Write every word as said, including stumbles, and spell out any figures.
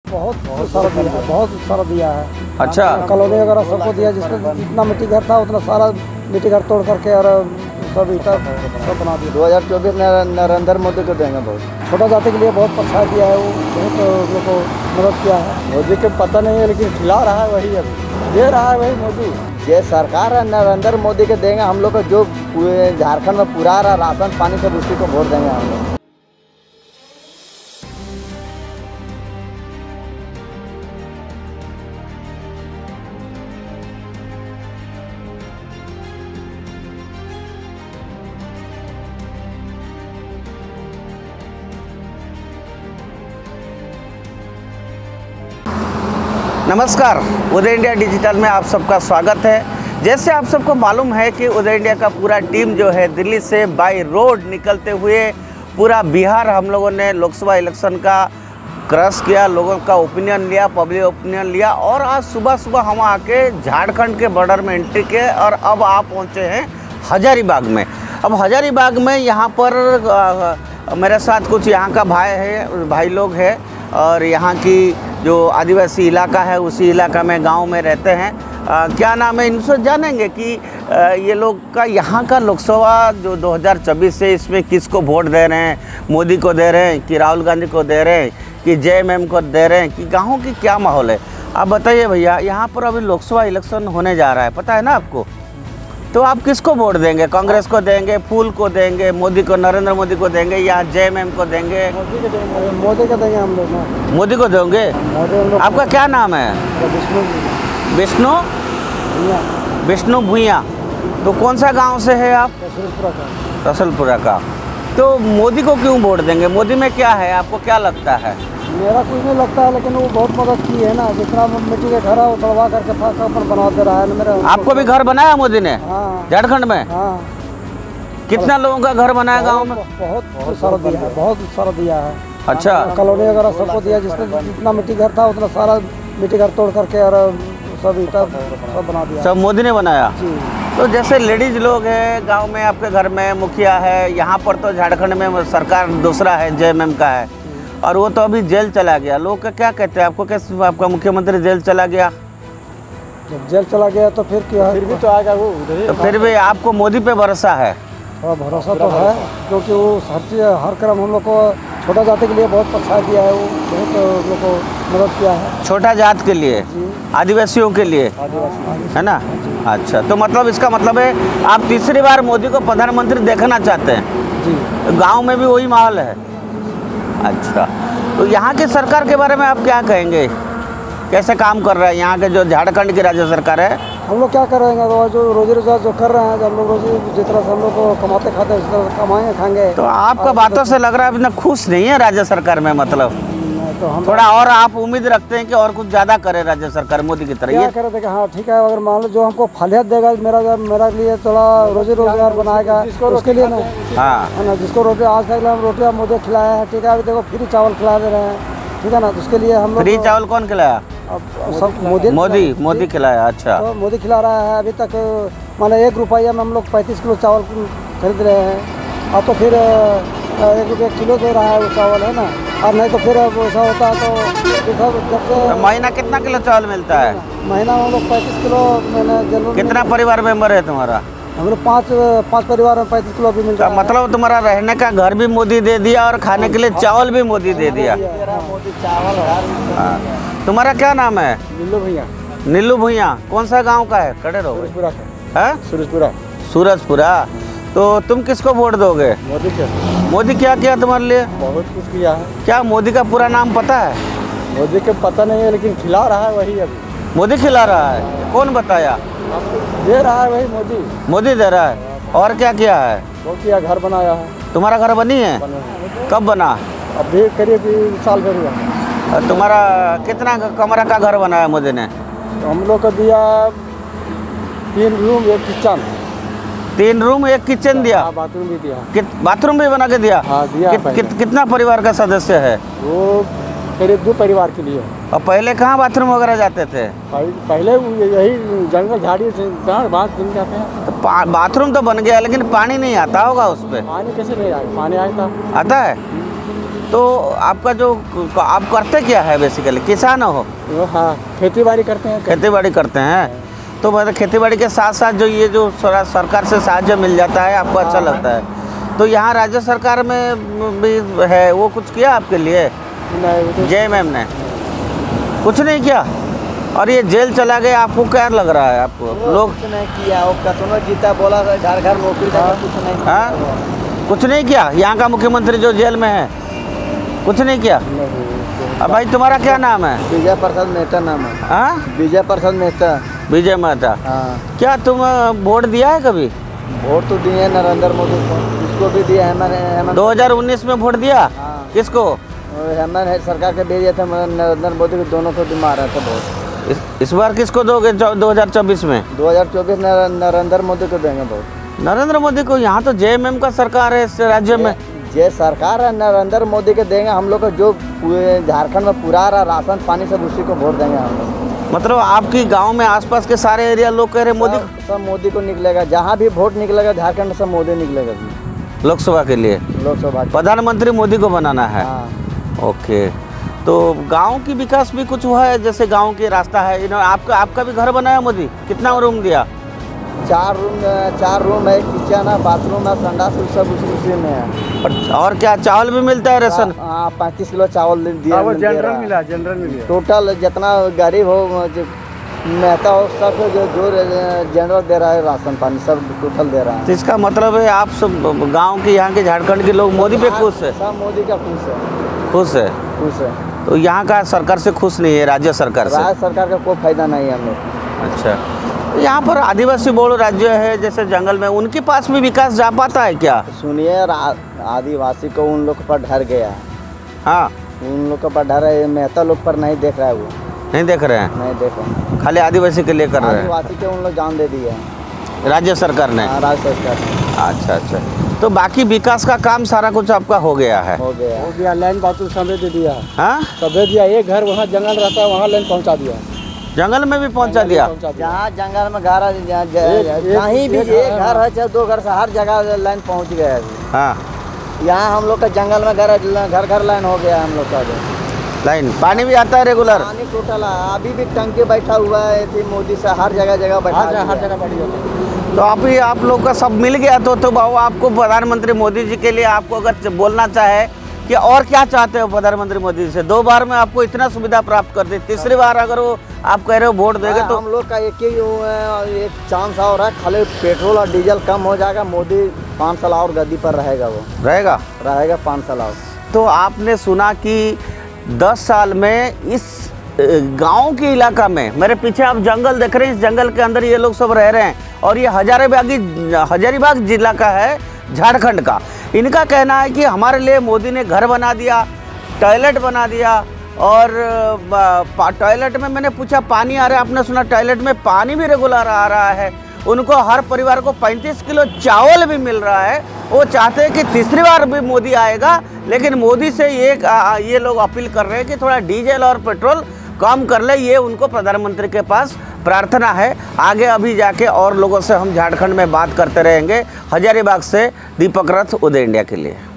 बहुत सारा दिया है, बहुत सारा दिया है। अच्छा, कॉलोनी वगैरह सबको दिया, जिसमें जितना मिट्टी घर था उतना सारा मिट्टी घर तोड़ करके और सब ईटा सब बना दिया। दो हज़ार चौबीस नरेंद्र मोदी को देंगे बहुत। छोटा जाति के लिए बहुत अच्छा दिया है, वो बहुत लोग को मदद किया है। मोदी के पता नहीं है, लेकिन खिला रहा है वही, अभी दे रहा है वही मोदी। ये सरकार है नरेंद्र मोदी के देंगे हम लोग को, जो झारखंड में पूरा रहा राशन पानी सब उसी को वोट देंगे हम लोग। नमस्कार, उदय इंडिया डिजिटल में आप सबका स्वागत है। जैसे आप सबको मालूम है कि उदय इंडिया का पूरा टीम जो है दिल्ली से बाय रोड निकलते हुए पूरा बिहार हम लोगों ने लोकसभा इलेक्शन का क्रॉस किया, लोगों का ओपिनियन लिया, पब्लिक ओपिनियन लिया और आज सुबह सुबह हम आके झारखंड के बॉर्डर में एंट्री किए और अब आप पहुँचे हैं हजारीबाग में। अब हजारीबाग में यहाँ पर आ, मेरे साथ कुछ यहाँ का भाई है भाई लोग हैं और यहाँ की जो आदिवासी इलाका है उसी इलाका में गांव में रहते हैं। आ, क्या नाम है, इनसे जानेंगे कि आ, ये लोग का यहाँ का लोकसभा जो दो हज़ार चौबीस से इसमें किसको वोट दे रहे हैं, मोदी को दे रहे हैं कि राहुल गांधी को दे रहे हैं कि जे एम एम को दे रहे हैं कि गाँव की क्या माहौल है। आप बताइए भैया, यहाँ पर अभी लोकसभा इलेक्शन होने जा रहा है, पता है ना आपको, तो आप किसको वोट देंगे? कांग्रेस को देंगे, फूल को देंगे, मोदी को, नरेंद्र मोदी को देंगे या जे एम एम को देंगे? मोदी को देंगे, मोदी को देंगे हम लोग ना। मोदी को देंगे। आपका क्या नाम है? विष्णु विष्णु विष्णु भूइया। तो कौन सा गांव से है आप? रसुलपुरा का। रसुलपुरा का। तो मोदी को क्यों वोट देंगे? मोदी में क्या है, आपको क्या लगता है? मेरा कुछ नहीं लगता है, लेकिन वो बहुत मदद की है ना। जितना मिट्टी के घर है वो तड़वा करके फाका पर बना दे रहा है मेरा। आपको भी घर बनाया मोदी ने? हाँ। झारखंड में? हाँ। कितना लोगों का घर बनाया गांव में? बहुत सारा दिया है, बहुत सारा दिया है। अच्छा, कॉलोनी वगैरह सबको दिया, जिसमें जितना मिट्टी घर था उतना सारा मिट्टी घर तोड़ करके और सब ईटा सब बना दिया। सब मोदी ने बनाया? जी। तो जैसे लेडीज लोग हैं गांव में, आपके घर में मुखिया है, यहाँ पर तो झारखंड में सरकार दूसरा है, जे एम एम का है और वो तो अभी जेल चला गया। लोग का क्या कहते हैं, आपको कैसे आपका मुख्यमंत्री जेल चला गया? जब जेल चला गया तो फिर क्या? फिर भी तो आएगा वो। तो फिर भी आपको मोदी पे भरोसा है? हाँ, भरोसा तो है, क्योंकि वो हर चीज़ हर क्रम हम लोग को छोटा जाति के लिए बहुत प्रोत्साहन दिया है, वो बहुत लोग को मदद किया है। छोटा जात के लिए, आदिवासियों के लिए, है ना? अच्छा, तो मतलब इसका मतलब है आप तीसरी बार मोदी को प्रधानमंत्री देखना चाहते हैं? जी। गाँव में भी वही माहौल है? अच्छा, तो यहाँ की सरकार के बारे में आप क्या कहेंगे, कैसे काम कर रहा है यहाँ के जो झारखंड की राज्य सरकार है? हम लोग क्या करेंगे, तो जो रोजी रोजगार जो कर रहे हैं, जब हम लोग रोजी जिस तरह से हम लोग को कमाते खाते उस तरह कमाएंगे खाएंगे। तो आपका बातों से लग रहा है इतना खुश नहीं है राज्य सरकार में, मतलब तो हम थोड़ा और आप उम्मीद रखते हैं कि और कुछ ज़्यादा करे राज्य सरकार मोदी की तरह? क्या ये करे, देखिए हाँ ठीक है, अगर मान लो जो हमको फलियत देगा, मेरा मेरा लिए थोड़ा रोजी रोजगार बनाएगा उसके लिए ना। हाँ, है ना, जिसको रोटी आज तक हम रोटियाँ मोदी खिलाया है, ठीक है, अभी देखो फ्री चावल खिला दे रहे हैं, ठीक है ना, तो उसके लिए हम लोग फ्री चावल कौन खिलाया? अब सब मोदी मोदी मोदी खिलाया। अच्छा, तो मोदी खिला रहा है। अभी तक माने एक रुपया में हम लोग पैंतीस किलो चावल खरीद रहे हैं, अब तो फिर एक रुपये किलो दे रहा है वो चावल, है ना। और नहीं तो फिर अब ऐसा होता है तो जब से महीना कितना किलो चावल मिलता है? महीना हम लोग पैंतीस किलो मैंने जरूर। कितना परिवार मेंबर है तुम्हारा? हम लोग पाँच पाँच परिवार में पैंतीस किलो भी मिलता है। मतलब तुम्हारा रहने का घर भी मोदी दे दिया और खाने के लिए चावल भी मोदी दे दिया। मोदी चावल हाँ। तुम्हारा क्या नाम है? नीलू भैया। नीलू भूइया। कौन सा गांव का है? खड़े रहो। सूरजपुरा का। है सूरजपुरा। सूरजपुरा। तो तुम किसको वोट दोगे? मोदी के। मोदी क्या किया तुम्हारे लिए? बहुत कुछ किया है। क्या मोदी का पूरा नाम पता है? मोदी के पता नहीं है, लेकिन खिला रहा है वही, अभी मोदी खिला रहा है? कौन बताया? दे रहा है वही मोदी। मोदी दे रहा है। और क्या किया है? वो किया, घर बनाया है। तुम्हारा घर बनी है? कब बना? अभी करीब साल भर हुआ। और तुम्हारा कितना कमरा का घर बनाया मोदी ने? तो हम लोग को दिया तीन रूम एक किचन। तीन रूम एक किचन दिया? हाँ, बाथरूम भी दिया। कित बाथरूम भी बना के दिया? हाँ, दिया। कित, कित, कितना परिवार का सदस्य है? वो करीब दो परिवार के लिए। और पहले कहाँ बाथरूम वगैरह जाते थे? पहले यही जंगल झाड़ी से बात दिन जाते हैं। तो बाथरूम तो बन गया, लेकिन पानी नहीं आता होगा उस पर? पानी कैसे नहीं आया? पानी आता आता है? तो आपका जो आप करते क्या है बेसिकली, किसान हो? हाँ, खेती बाड़ी करते हैं। खेती बाड़ी करते हैं, तो मतलब खेती बाड़ी के साथ साथ जो ये जो सर- सरकार से साहाय्य मिल जाता है आपको अच्छा लगता है। तो यहाँ राज्य सरकार में भी है, वो कुछ किया आपके लिए? नहीं, जे एम एम ने कुछ नहीं किया, और ये जेल चला गया, आपको क्या लग रहा है? आपको लोग कुछ नहीं किया, वो कतनो जीता बोला घर घर नौकरी देगा, कुछ नहीं किया। हाँ, कुछ नहीं किया। यहाँ का मुख्यमंत्री जो जेल में है, कुछ नहीं किया। अब भाई तुम्हारा क्या नाम है? विजय प्रसाद मेहता नाम है। हाँ, विजय प्रसाद मेहता। विजय मेहता। हाँ, क्या तुम अ, वोट दिया है कभी? वोट तो दिए नरेंद्र मोदी को, उसको भी दिया हेमंत हेमंत दो हज़ार उन्नीस में वोट दिया? हाँ। किसको? और हेमंत सरकार के भेजे थे, मगर नरेंद्र मोदी को दोनों को भी मारा था वोट। इस, इस बार किसको दोगे दो हज़ार चौबीस में? दो हज़ार चौबीस नरेंद्र मोदी को देंगे वोट। नरेंद्र मोदी को। यहाँ तो जे एम एम का सरकार है इस राज्य में। जे सरकार है नरेंद्र मोदी के देंगे हम लोग को, जो पूरे झारखंड में पूरा रहा राशन पानी सब उसी को वोट देंगे हम लोग। मतलब आपकी गांव में आसपास के सारे एरिया लोग कह रहे मोदी सब, सब मोदी को निकलेगा, जहाँ भी वोट निकलेगा झारखंड में सब मोदी निकलेगा लोकसभा के लिए। लोकसभा। प्रधानमंत्री मोदी को बनाना है। हाँ। ओके, तो गांव की विकास भी कुछ हुआ है? जैसे गांव के रास्ता है, इन्होंने आपका आपका भी घर बनाया मोदी? कितना रूम दिया? चार रूम चार रूम है, किचन है, बाथरूम है, संडास सब उसी उसी में है। और, और क्या चावल भी मिलता है राशन? हाँ, पैंतीस किलो चावल दिया। जनरल मिला, जनरल मिला। टोटल जितना गरीब हो, जो मेहता हो, सब जो जो जनरल दे रहा है राशन पानी सब टोटल दे रहा है। तो इसका मतलब है आप सब गांव के, यहाँ के झारखंड के लोग मोदी पे खुश है? सब मोदी का खुश है। खुश है। खुश है। तो यहाँ का सरकार से खुश नहीं है, राज्य सरकार से? राज्य सरकार का कोई फायदा नहीं है हम लोग। अच्छा, तो यहाँ पर आदिवासी बहुल राज्य है, जैसे जंगल में, उनके पास भी विकास जा पाता है क्या? सुनिए, आदिवासी को उन लोग पर डर गया है। हाँ, उन लोग पर डर है, मेहता लोग पर नहीं देख रहा है, वो नहीं देख रहे हैं, नहीं देख रहे हैं। खाली आदिवासी के लिए कर रहे हैं। आदिवासी के उन लोग जान दे दिए हैं राज्य सरकार ने। हाँ, राज्य सरकार ने। अच्छा अच्छा, तो बाकी विकास का काम सारा कुछ आपका हो गया है? हो गया हो गया, लाइन बातू सभे दे दिया। हाँ, सभे दिया, एक घर वहाँ जंगल रहता है, वहाँ लाइन पहुँचा दिया। जंगल में भी पहुंचा दिया? जहाँ जंगल में घर है, जहाँ- एक- कहीं भी एक- एक घर है चाहे दो घर से हर जगह लाइन पहुँच गया है। हाँ, यहाँ हम लोग का जंगल में घर है, घर घर लाइन हो गया है हम लोग का। लाइन पानी भी आता है रेगुलर? पानी टोटल है, अभी भी टंकी बैठा हुआ है थी मोदी से, हर जगह जगह बैठा हर जगह हर दिया। जगह बढ़ी होती। तो आप ही आप लोग का सब मिल गया, तो तो बाबू आपको प्रधानमंत्री मोदी जी के लिए आपको अगर बोलना चाहे कि और क्या चाहते हो प्रधानमंत्री मोदी जी से? दो बार में आपको इतना सुविधा प्राप्त कर दी, तीसरी बार अगर वो आप कह रहे हो वोट देंगे तो? हम लोग का एक ही वो है, एक चांस और है, खाली पेट्रोल और डीजल कम हो जाएगा, मोदी पाँच साल और गद्दी पर रहेगा, वो रहेगा रहेगा पाँच साल और। तो आपने सुना कि दस साल में इस गांव के इलाका में, मेरे पीछे आप जंगल देख रहे हैं, इस जंगल के अंदर ये लोग सब रह रहे हैं, और ये हजारीबाग हजारीबाग जिला का है, झारखंड का। इनका कहना है कि हमारे लिए मोदी ने घर बना दिया, टॉयलेट बना दिया, और टॉयलेट में मैंने पूछा पानी आ रहा है, आपने सुना टॉयलेट में पानी भी रेगुलर आ रहा है। उनको हर परिवार को पैंतीस किलो चावल भी मिल रहा है। वो चाहते हैं कि तीसरी बार भी मोदी आएगा, लेकिन मोदी से ये ये लोग अपील कर रहे हैं कि थोड़ा डीजल और पेट्रोल कम कर ले। ये उनको प्रधानमंत्री के पास प्रार्थना है। आगे अभी जाके और लोगों से हम झारखंड में बात करते रहेंगे। हजारीबाग से दीपक रथ, उदय इंडिया के लिए।